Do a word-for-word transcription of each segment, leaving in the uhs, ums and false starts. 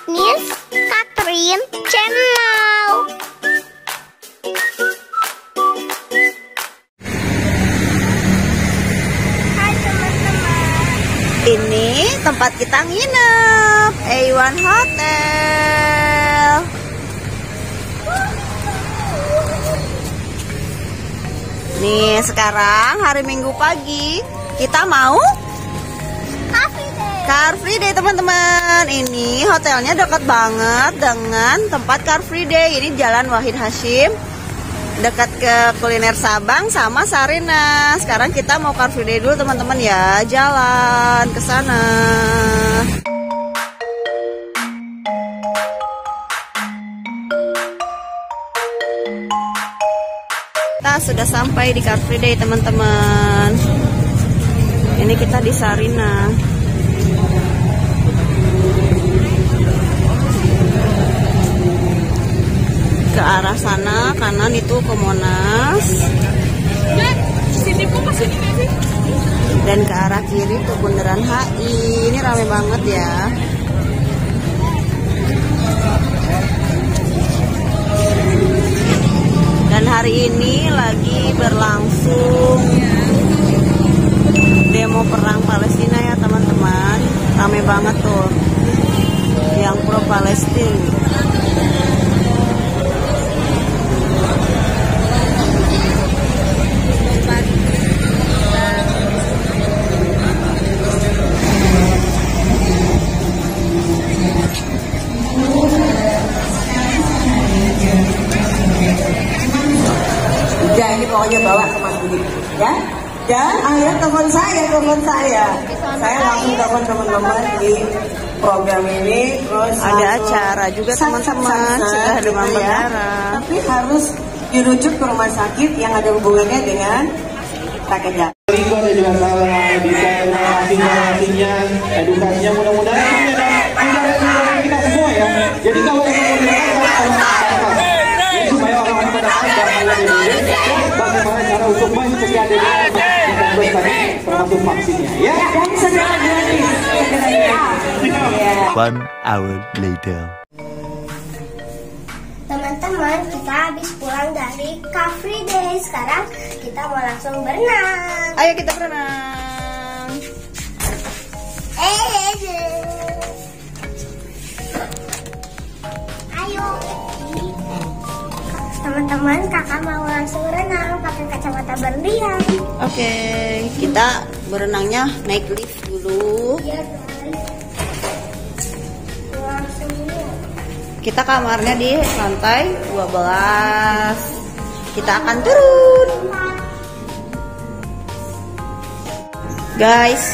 Agnes Catherine Channel. Hai teman-teman. Ini tempat kita nginep, A one Hotel. Nih sekarang hari Minggu pagi kita mau Car Free Day. Car Free Day teman-teman. Ini hotelnya dekat banget dengan tempat Car Free Day. Ini Jalan Wahid Hasyim, dekat ke kuliner Sabang sama Sarina. Sekarang kita mau Car Free Day dulu teman-teman ya. Jalan ke sana. Kita sudah sampai di Car Free Day teman-teman. Ini kita di Sarina. Ke arah sana kanan itu ke Monas. Dan ke arah kiri ke Bundaran H I. Ini rame banget ya. Dan hari ini lagi berlangsung demo perang Palestina ya teman-teman. Rame banget tuh yang pro Palestina. Ya ini pokoknya bawa ke Mas Budi ya. Dan akhirnya telepon saya, telepon saya. Saya langsung telepon teman-teman di program ini. Terus ada acara juga teman-teman, sudah demam berdarah. Tapi harus dirujuk ke rumah sakit yang ada hubungannya dengan rakyat. Riko dan juga salah bisa informasi-informasinya, edukasinya mudah-mudahan menjadi kita semua ya. Jadi kalau yang menggunakan jadi supaya orang-orang pada sadar bagaimana cara untuk mencegah dari tadi termasuk vaksinnya ya. Dan segera gratis. One hour later. Teman-teman, kita habis pulang dari Car Free Day. Sekarang kita mau langsung berenang. Ayo kita berenang. Eh, ayo. Teman-teman, kakak mau langsung berenang pakai kacamata berlian. Oke, kita berenangnya naik lift dulu. Iya guys. Langsung yuk. Kita kamarnya di lantai dua belas. Kita akan turun. Guys.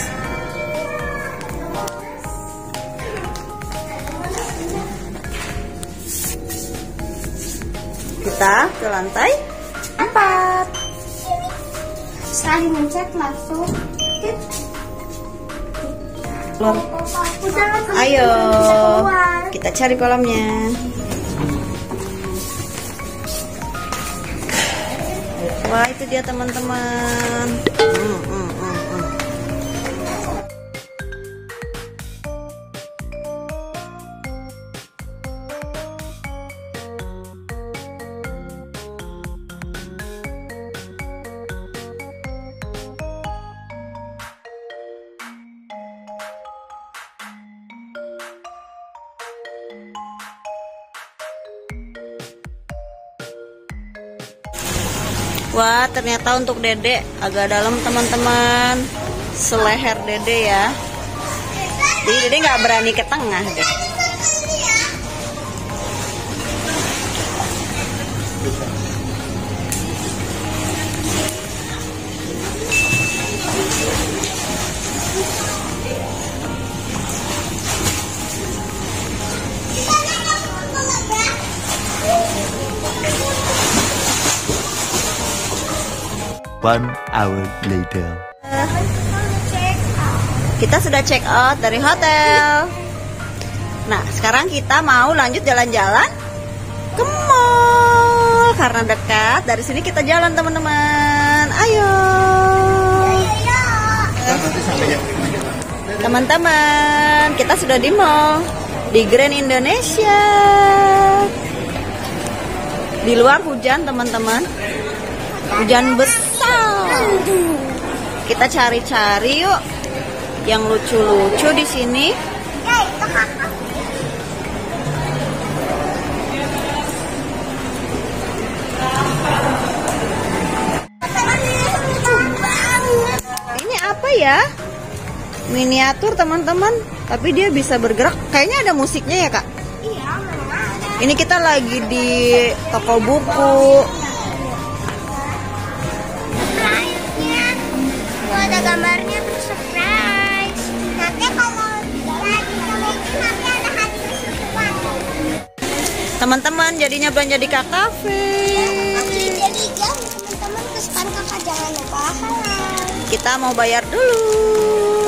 Kita ke lantai empat. Sekali mencet langsung. Belum. Udah, Ayo, bisa keluar. kita cari kolamnya. Wah, itu dia teman-teman. Hmm, hmm, hmm, hmm. Wah, ternyata untuk Dede agak dalam teman-teman, seleher Dede ya. Jadi Dede nggak berani ke tengah deh. One hour later. Kita sudah check out dari hotel. Nah, sekarang kita mau lanjut jalan-jalan ke mall karena dekat. Dari sini kita jalan teman-teman. Ayo. Teman-teman, kita sudah di mall. di Grand Indonesia. Di luar hujan teman-teman, hujan besar. Kita cari-cari yuk yang lucu-lucu di sini. Ini apa ya? Miniatur teman-teman, tapi dia bisa bergerak. Kayaknya ada musiknya ya kak? Iya, memang ada. Ini kita lagi di toko buku. Surprise-nya, tuh ada gambarnya tuh surprise. Nanti kalau lagi nanti ada hadiah sesuatu. Teman-teman jadinya belanja di Kak Cafe. Oke, jadi jangan teman-teman kesukaan kakak jangan lupa halal. Kita mau bayar dulu.